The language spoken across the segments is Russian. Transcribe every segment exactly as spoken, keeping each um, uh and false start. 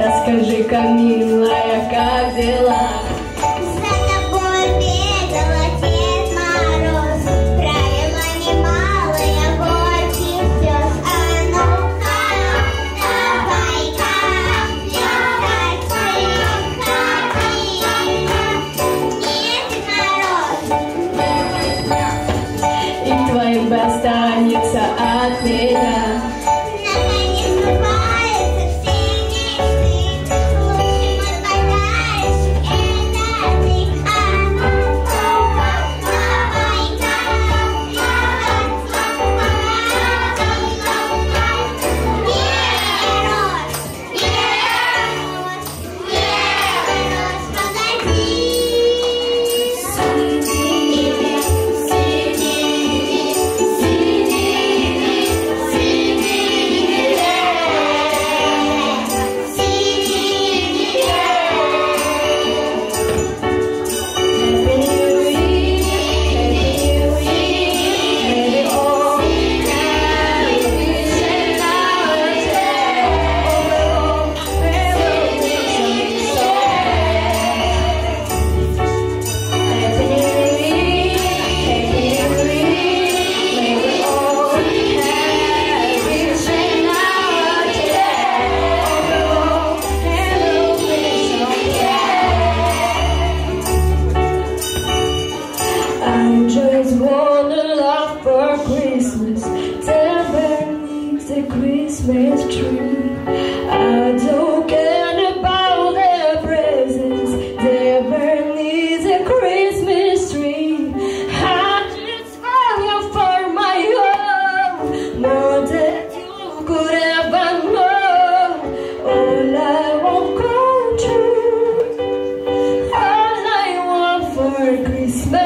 Расскажи-ка, милая, как дела? За тобой бегала Дед Мороз, правила немалые, горьких слез. А ну-ка, давай-ка, летать тихо-тихо, Дед Мороз. И твоим останется от меня. Just wanna love for Christmas, underneath the Christmas tree. I don't care about their presents, they're beneath the Christmas tree. I just want you for my own, more than you could ever know. All I want come true, all I want for Christmas.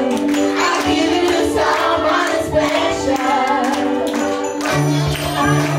Special.